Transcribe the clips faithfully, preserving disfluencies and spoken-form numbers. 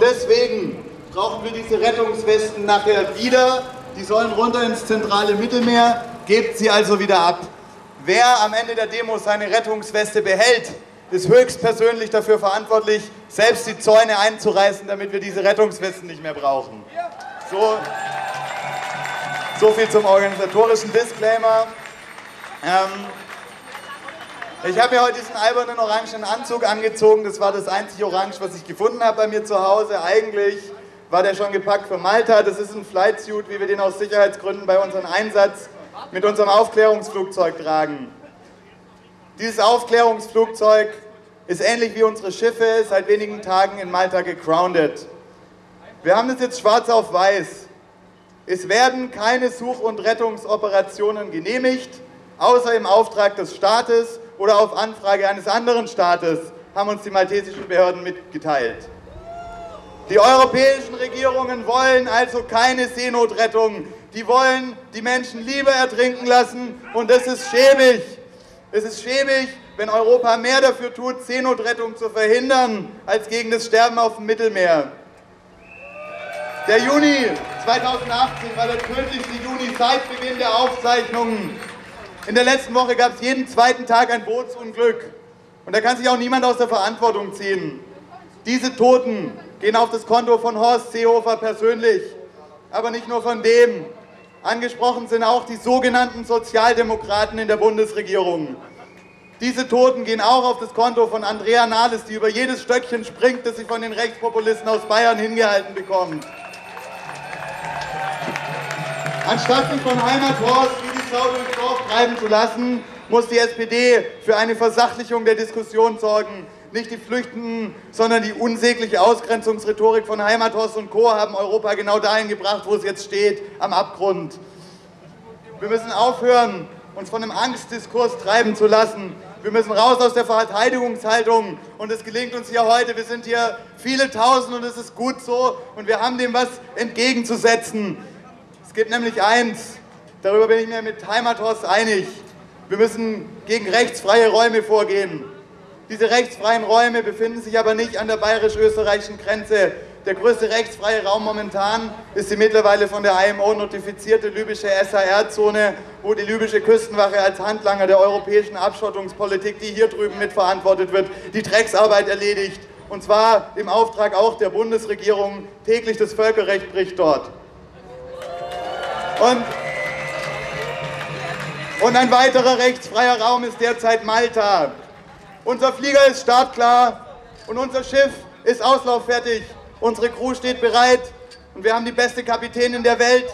Und deswegen brauchen wir diese Rettungswesten nachher wieder. Die sollen runter ins zentrale Mittelmeer. Gebt sie also wieder ab. Wer am Ende der Demo seine Rettungsweste behält, ist höchstpersönlich dafür verantwortlich, selbst die Zäune einzureißen, damit wir diese Rettungswesten nicht mehr brauchen. So, so viel zum organisatorischen Disclaimer. Ähm, ich habe mir heute diesen albernen orangenen Anzug angezogen. Das war das einzige Orange, was ich gefunden habe bei mir zu Hause. Eigentlich war der schon gepackt für Malta. Das ist ein Flightsuit, wie wir den aus Sicherheitsgründen bei unserem Einsatz mit unserem Aufklärungsflugzeug tragen. Dieses Aufklärungsflugzeug ist ähnlich wie unsere Schiffe seit wenigen Tagen in Malta gegroundet. Wir haben das jetzt schwarz auf weiß. Es werden keine Such- und Rettungsoperationen genehmigt, außer im Auftrag des Staates oder auf Anfrage eines anderen Staates, haben uns die maltesischen Behörden mitgeteilt. Die europäischen Regierungen wollen also keine Seenotrettung. Die wollen die Menschen lieber ertrinken lassen und das ist schäbig. Es ist schäbig, wenn Europa mehr dafür tut, Seenotrettung zu verhindern, als gegen das Sterben auf dem Mittelmeer. Der Juni zweitausendachtzehn war der tödlichste Juni seit Beginn der Aufzeichnungen. In der letzten Woche gab es jeden zweiten Tag ein Bootsunglück. Und da kann sich auch niemand aus der Verantwortung ziehen. Diese Toten gehen auf das Konto von Horst Seehofer persönlich. Aber nicht nur von dem. Angesprochen sind auch die sogenannten Sozialdemokraten in der Bundesregierung. Diese Toten gehen auch auf das Konto von Andrea Nahles, die über jedes Stöckchen springt, das sie von den Rechtspopulisten aus Bayern hingehalten bekommt. Anstatt sich von Heimathorst wie die Sau durchs Dorf treiben zu lassen, muss die S P D für eine Versachlichung der Diskussion sorgen. Nicht die Flüchtenden, sondern die unsägliche Ausgrenzungsrhetorik von Heimathorst und Co. haben Europa genau dahin gebracht, wo es jetzt steht, am Abgrund. Wir müssen aufhören, uns von einem Angstdiskurs treiben zu lassen. Wir müssen raus aus der Verteidigungshaltung und es gelingt uns hier heute. Wir sind hier viele Tausend und es ist gut so und wir haben dem was entgegenzusetzen. Es gibt nämlich eins, darüber bin ich mir mit Heimathorst einig. Wir müssen gegen rechtsfreie Räume vorgehen. Diese rechtsfreien Räume befinden sich aber nicht an der bayerisch-österreichischen Grenze. Der größte rechtsfreie Raum momentan ist die mittlerweile von der I M O notifizierte libysche S A R-Zone, wo die libysche Küstenwache als Handlanger der europäischen Abschottungspolitik, die hier drüben mitverantwortet wird, die Drecksarbeit erledigt. Und zwar im Auftrag auch der Bundesregierung. Täglich das Völkerrecht bricht dort. Und, und ein weiterer rechtsfreier Raum ist derzeit Malta. Unser Flieger ist startklar und unser Schiff ist auslauffertig. Unsere Crew steht bereit und wir haben die beste Kapitänin der Welt.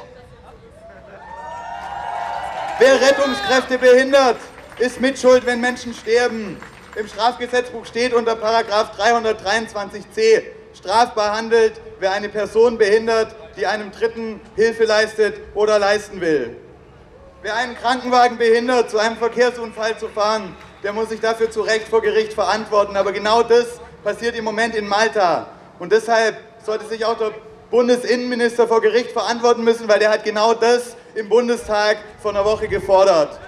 Wer Rettungskräfte behindert, ist mitschuld, wenn Menschen sterben. Im Strafgesetzbuch steht unter Paragraph dreihundertdreiundzwanzig c, strafbar handelt, wer eine Person behindert, die einem Dritten Hilfe leistet oder leisten will. Wer einen Krankenwagen behindert, zu einem Verkehrsunfall zu fahren, der muss sich dafür zu Recht vor Gericht verantworten. Aber genau das passiert im Moment in Malta. Und deshalb sollte sich auch der Bundesinnenminister vor Gericht verantworten müssen, weil der hat genau das im Bundestag vor einer Woche gefordert.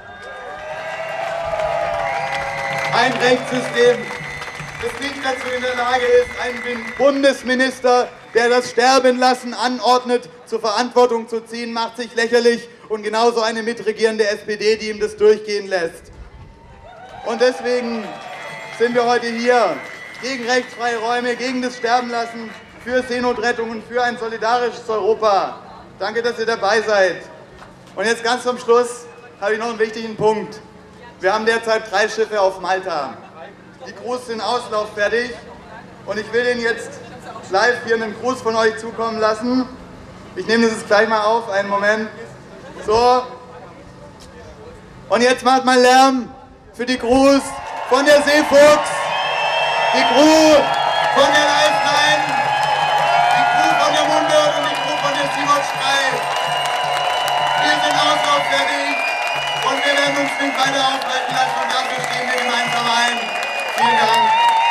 Ein Rechtssystem, das nicht dazu in der Lage ist, einen Bundesminister, der das Sterbenlassen anordnet, zur Verantwortung zu ziehen, macht sich lächerlich. Und genauso eine mitregierende S P D, die ihm das durchgehen lässt. Und deswegen sind wir heute hier gegen rechtsfreie Räume, gegen das Sterbenlassen, für Seenotrettung und für ein solidarisches Europa. Danke, dass ihr dabei seid. Und jetzt ganz zum Schluss habe ich noch einen wichtigen Punkt. Wir haben derzeit drei Schiffe auf Malta. Die Crews sind auslauffertig und ich will Ihnen jetzt live hier einen Gruß von euch zukommen lassen. Ich nehme das jetzt gleich mal auf, einen Moment. So. Und jetzt macht mal Lärm für die Crews von der Seefuchs, die Crew von der Lifeline, die Crew von der Mundert und die Crew von der Simon drei. Wir sind auslauffertig und wir werden uns nicht weiter aufhalten lassen und dafür stehen wir gemeinsam ein. Vielen Dank.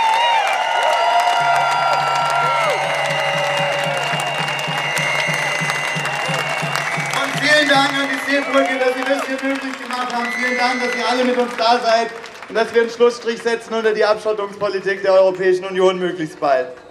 Und vielen Dank an die Seebrücke, dass Sie das hier möglich gemacht haben. Vielen Dank, dass ihr alle mit uns da seid und dass wir einen Schlussstrich setzen unter die Abschottungspolitik der Europäischen Union möglichst bald.